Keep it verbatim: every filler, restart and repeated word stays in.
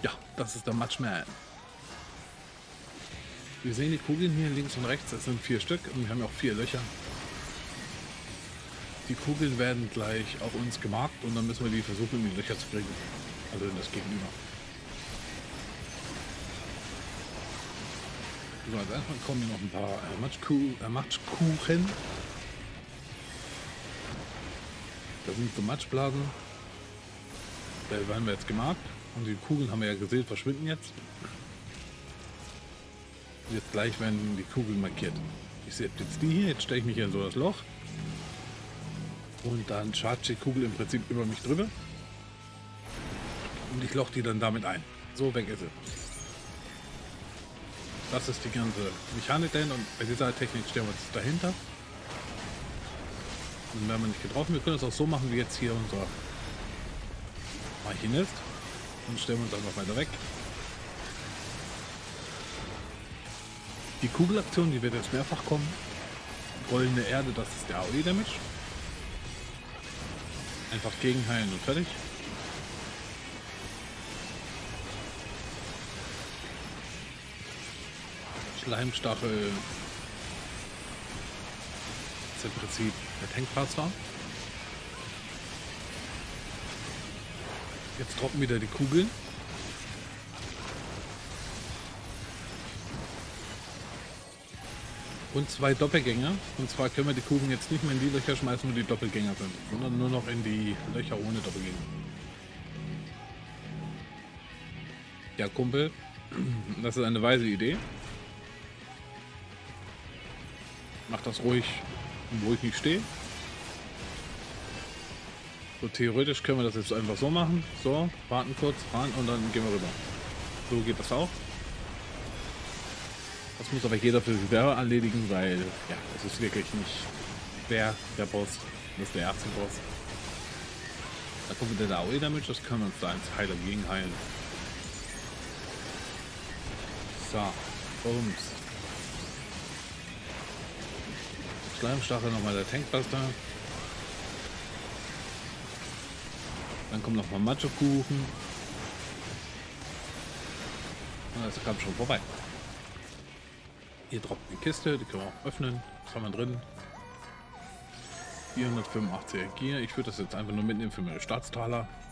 Ja, das ist der Matchman. Wir sehen die Kugeln hier links und rechts, es sind vier Stück und wir haben auch vier Löcher. Die Kugeln werden gleich auf uns gemarkt und dann müssen wir die versuchen, in die Löcher zu kriegen. Also in das Gegenüber. So, als erstmal kommen hier noch ein paar äh, Matschkuh, äh, Matschkuchen. Das sind so Matschblasen. Da werden wir jetzt gemarkt. Und die Kugeln haben wir ja gesehen, verschwinden jetzt. Und jetzt gleich werden die Kugeln markiert. Ich sehe jetzt die hier, jetzt stelle ich mich hier in so das Loch. Und dann charge die Kugel im Prinzip über mich drüber. Und ich loch die dann damit ein. So, weg ist sie. Das ist die ganze Mechanik dahin und bei dieser Technik stellen wir uns dahinter. Dann werden wir nicht getroffen. Wir können es auch so machen wie jetzt hier unser Machinist. Und stellen wir uns einfach weiter weg. Die Kugelaktion, die wird jetzt mehrfach kommen. Rollende Erde, das ist der A O E-Damage. Einfach gegenheilen und fertig. Schleimstachel ist im Prinzip der Tankpasta. Jetzt droppen wieder die Kugeln. Und zwei Doppelgänger. Und zwar können wir die Kugeln jetzt nicht mehr in die Löcher schmeißen, wo die Doppelgänger sind, sondern nur noch in die Löcher ohne Doppelgänger. Ja, Kumpel, das ist eine weise Idee. Mach das ruhig, wo ich nicht stehe. So, theoretisch können wir das jetzt einfach so machen. So, warten kurz, fahren und dann gehen wir rüber. So geht das auch. Das muss aber jeder für sich selber erledigen, weil ja, das ist wirklich nicht der, der Boss. Das ist der erste Boss. Da kommt wieder der A O E-Damage, das können wir uns da ins Heiler gegen heilen. So, Bums. Schleimstachel nochmal der Tankbuster. Dann kommt noch mal Matschekuchen. Und das kam schon vorbei. Hier droppt eine Kiste, die können wir auch öffnen. Was haben wir drin? vierhundertfünfundachtzig Gier. Ich würde das jetzt einfach nur mitnehmen für meine Staatstaler.